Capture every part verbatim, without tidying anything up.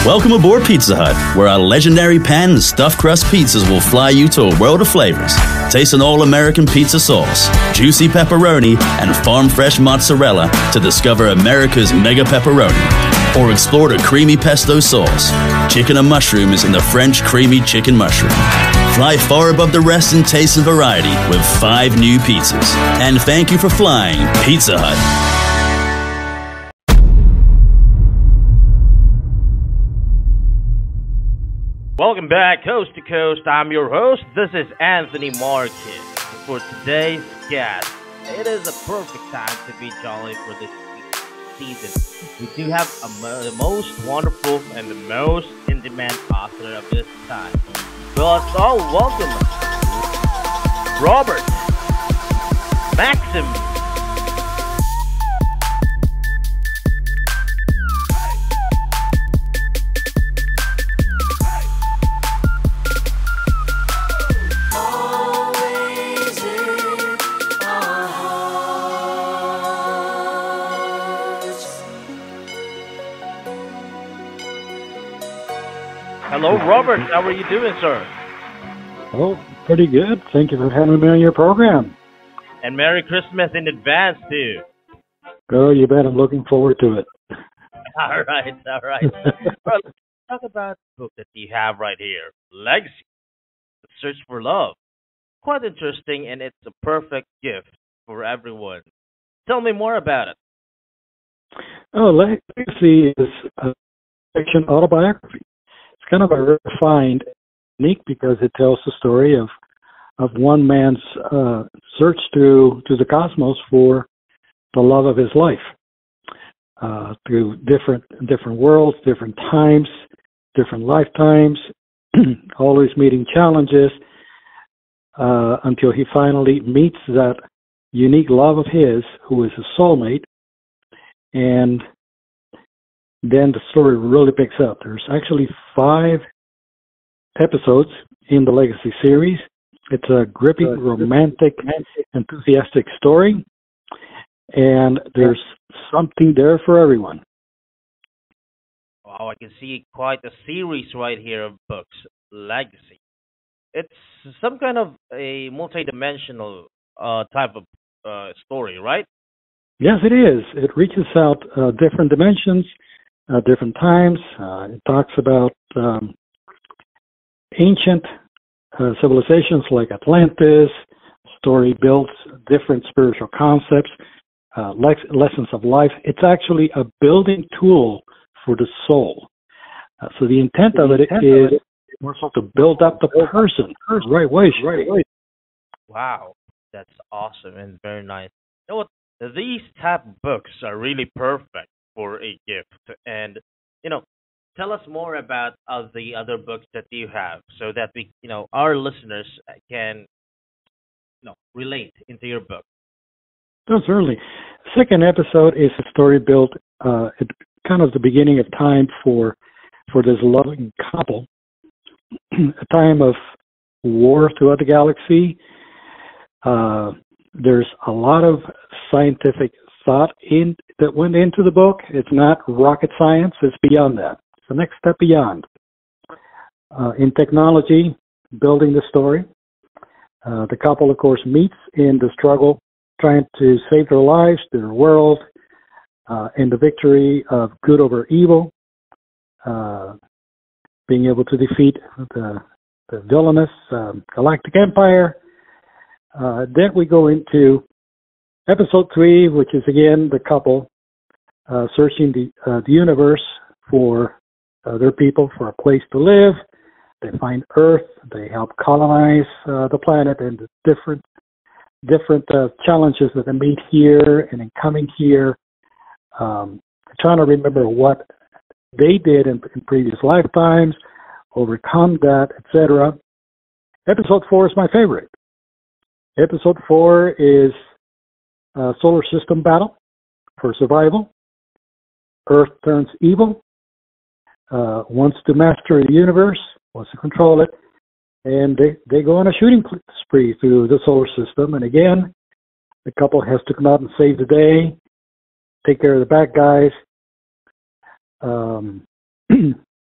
Welcome aboard Pizza Hut, where our legendary pan and stuffed crust pizzas will fly you to a world of flavors. Taste an all-American pizza sauce, juicy pepperoni, and farm-fresh mozzarella to discover America's mega pepperoni. Or explore the creamy pesto sauce, chicken and mushrooms in the French creamy chicken mushroom. Fly far above the rest in taste and variety with five new pizzas. And thank you for flying Pizza Hut. Welcome back, Coast to Coast. I'm your host. This is Anthony Marquez. For today's guest, it is a perfect time to be jolly for this season. We do have a, the most wonderful and the most in-demand author of this time. So let's all welcome Robert Maxim. Hello, Robert. How are you doing, sir? Oh, pretty good. Thank you for having me on your program. And Merry Christmas in advance, too. Oh, you bet. I'm looking forward to it. All right, all right. Well, let's talk about the book that you have right here, Legacy, The Search for Love. Quite interesting, and it's a perfect gift for everyone. Tell me more about it. Oh, Legacy is a fiction autobiography. It's kind of a refined, unique because it tells the story of of one man's uh, search through to the cosmos for the love of his life, uh, through different different worlds, different times, different lifetimes, always meeting challenges, uh, until he finally meets that unique love of his, who is his soulmate, and then the story really picks up. There's actually five episodes in the Legacy series. It's a gripping, romantic, enthusiastic story, and there's something there for everyone. Wow, I can see quite a series right here of books, Legacy. It's some kind of a multi-dimensional uh, type of uh, story, right? Yes, it is. It reaches out uh, different dimensions, Uh, different times. Uh, it talks about um, ancient uh, civilizations like Atlantis. Story builds different spiritual concepts, uh, le- lessons of life. It's actually a building tool for the soul. Uh, so the intent of it is more so to build up the person the right way. Right way. Wow, that's awesome and very nice. You know what? These type of books are really perfect for a gift. And, you know, tell us more about uh, the other books that you have so that we, you know, our listeners can, you know, relate into your book. Oh, certainly. Second episode is a story built uh, at kind of the beginning of time for for this loving couple, a time of war throughout the galaxy. Uh, there's a lot of scientific thought in that went into the book. It's not rocket science. It's beyond that. It's the next step beyond. Uh, in technology, building the story. Uh, the couple, of course, meets in the struggle, trying to save their lives, their world, uh, in the victory of good over evil, uh, being able to defeat the, the villainous um, Galactic Empire. Uh, then we go into Episode three, which is again the couple uh, searching the uh, the universe for uh, their people, for a place to live. They find Earth. They help colonize uh, the planet and the different different uh, challenges that they meet here and in coming here. Um, trying to remember what they did in, in previous lifetimes, overcome that, et cetera. Episode four is my favorite. Episode four is Uh, solar system battle for survival. Earth turns evil, uh, wants to master the universe, wants to control it, and they, they go on a shooting spree through the solar system. And again, the couple has to come out and save the day, take care of the bad guys. Um,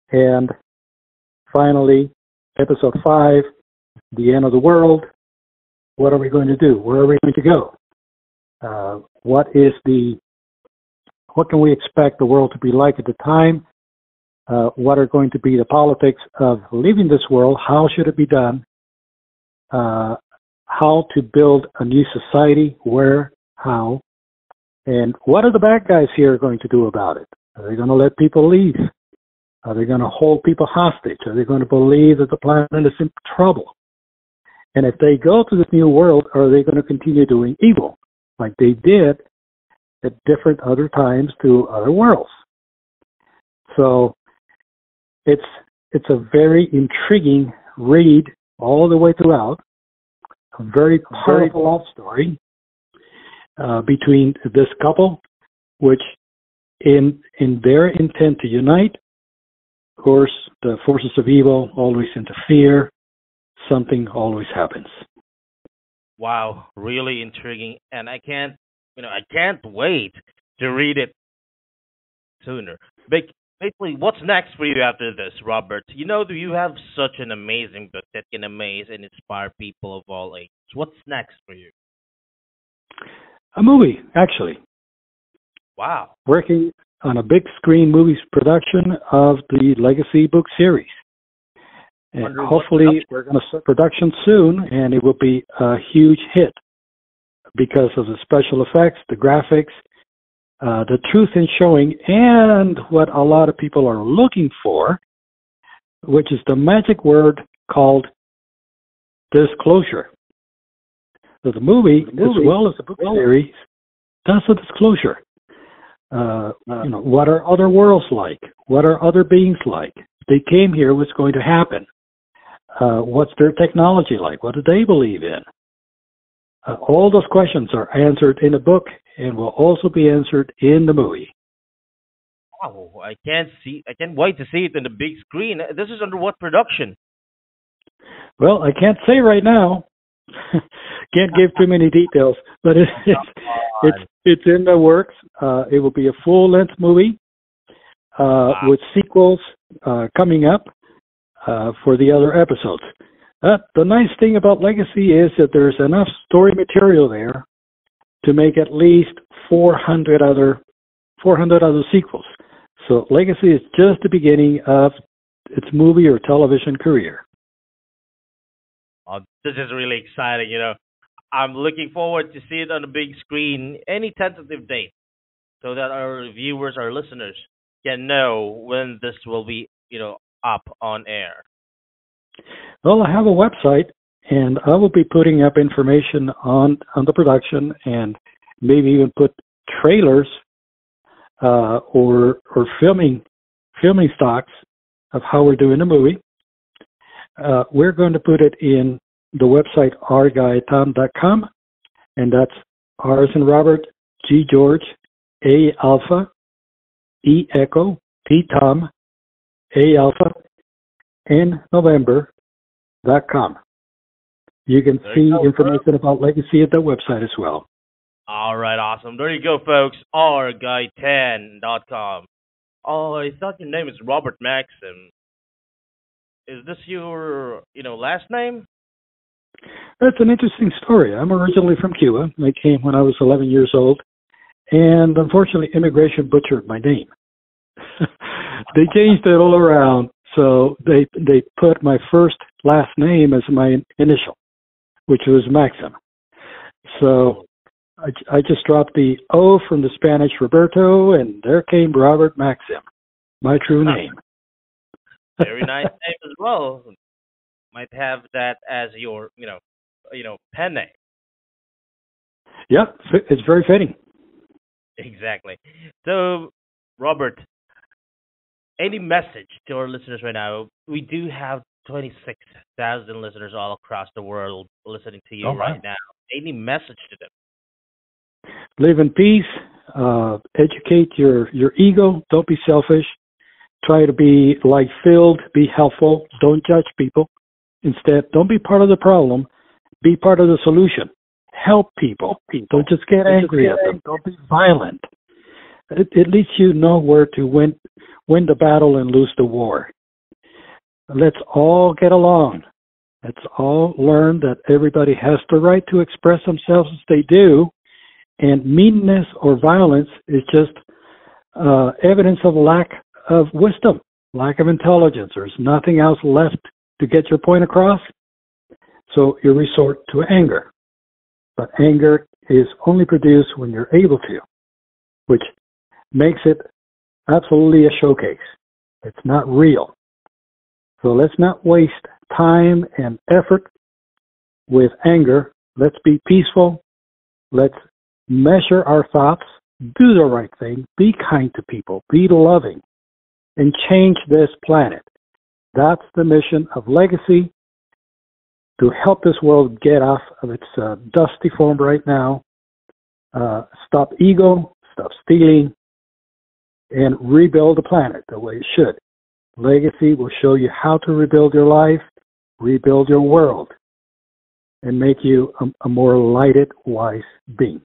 And finally, episode five, the end of the world. What are we going to do? Where are we going to go? Uh, what is the, what can we expect the world to be like at the time? Uh, what are going to be the politics of leaving this world? How should it be done? Uh, how to build a new society? Where? How? And what are the bad guys here going to do about it? Are they going to let people leave? Are they going to hold people hostage? Are they going to believe that the planet is in trouble? And if they go to this new world, are they going to continue doing evil like they did at different other times to other worlds? So it's it's a very intriguing read all the way throughout. A very powerful love story uh, between this couple, which in in their intent to unite, of course, the forces of evil always interfere. Something always happens. Wow, really intriguing, and I can't, you know, I can't wait to read it sooner. Ba- Basically, what's next for you after this, Robert? You know, do you have such an amazing book that can amaze and inspire people of all ages? What's next for you? A movie, actually. Wow. Working on a big screen movies production of the Legacy book series. And Wonder what hopefully production- we're going to start production soon, and it will be a huge hit because of the special effects, the graphics, uh, the truth in showing, and what a lot of people are looking for, which is the magic word called disclosure. So the movie, the movie as well as the book series, does a disclosure. Uh, you know, what are other worlds like? What are other beings like? They came here, what's going to happen? Uh, what's their technology like? What do they believe in? Uh, all those questions are answered in the book and will also be answered in the movie. Wow, I can't see. I can't wait to see it on the big screen. This is under what production? Well, I can't say right now. Can't give too many details, but it, it's it's it's in the works. Uh, it will be a full-length movie uh, wow. with sequels uh, coming up uh, for the other episodes. Uh, the nice thing about Legacy is that there's enough story material there to make at least four hundred other four hundred other sequels. So Legacy is just the beginning of its movie or television career. Oh, this is really exciting. You know, I'm looking forward to see it on the big screen. Any tentative date, so that our viewers, our listeners, can know when this will be, you know, up on air. Well, I have a website, and I will be putting up information on on the production, and maybe even put trailers uh, or or filming filming stocks of how we're doing the movie. Uh, we're going to put it in the website r guy tom dot com, and that's R as in Robert, G George, A Alpha, E Echo, T Tom, A Alpha, N November dot com. You can there see you go, information bro. about Legacy at that website as well. All right, awesome. There you go, folks. r guy ten dot com. Oh, I thought your name is Robert Maxim. Is this your, you know, last name? That's an interesting story. I'm originally from Cuba. I came when I was eleven years old, and unfortunately, immigration butchered my name. They changed it all around, so they they put my first last name as my initial, which was Maxim. So I, I just dropped the O from the Spanish Roberto, and there came Robert Maxim, my true name. Very nice name as well. Might have that as your, you know, you know, pen name. Yeah, it's very fitting. Exactly. So, Robert, any message to our listeners right now? We do have twenty-six thousand listeners all across the world listening to you oh, right wow. now. Any message to them? Live in peace. Uh, educate your, your ego. Don't be selfish. Try to be light-filled, be helpful, don't judge people. Instead, don't be part of the problem, be part of the solution. Help people. people. Don't just get don't angry just get at them. Don't be violent. At, at least you know where to win, win the battle and lose the war. let's all get along. Let's all learn that everybody has the right to express themselves as they do, and meanness or violence is just uh, evidence of lack of wisdom, lack of intelligence. There's nothing else left to get your point across, so you resort to anger. But anger is only produced when you're able to, which makes it absolutely a showcase. It's not real. So let's not waste time and effort with anger. Let's be peaceful. Let's measure our thoughts, do the right thing, be kind to people, be loving, and change this planet. That's the mission of Legacy, to help this world get off of its uh, dusty form right now, uh, stop ego, stop stealing, and rebuild the planet the way it should. Legacy will show you how to rebuild your life, rebuild your world, and make you a, a more lighted, wise being.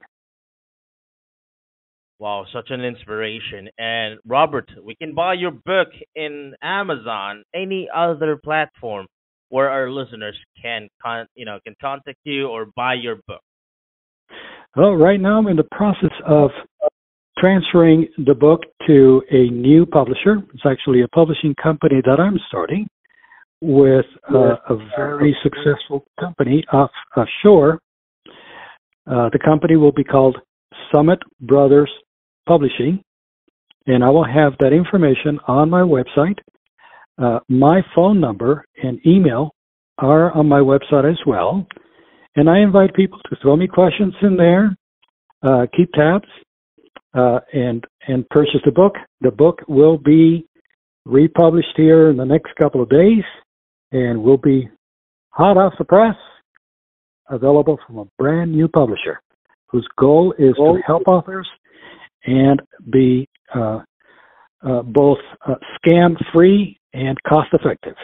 Wow, such an inspiration. And Robert, we can buy your book in Amazon, any other platform where our listeners can con- you know, can contact you or buy your book. Well, right now I'm in the process of transferring the book to a new publisher. It's actually a publishing company that I'm starting with uh, a very successful company off offshore. Uh, the company will be called Summit Brothers Publishing, and I will have that information on my website. Uh, my phone number and email are on my website as well, and I invite people to throw me questions in there, uh, keep tabs, uh, and and purchase the book. The book will be republished here in the next couple of days, and will be hot off the press, available from a brand new publisher whose goal is to help authors and be uh, uh, both uh, scam-free and cost-effective.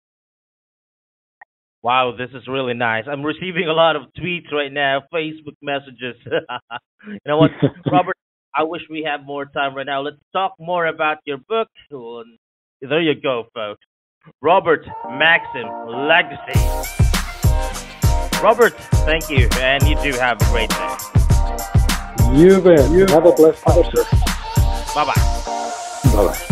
Wow, this is really nice. I'm receiving a lot of tweets right now, Facebook messages. You know what, Robert, I wish we had more time right now. Let's talk more about your book. There you go, folks. Robert Maxim, Legacy. Robert, thank you, and you do have a great day. You bet. You have a blessed day, sir. Bye-bye. Bye-bye.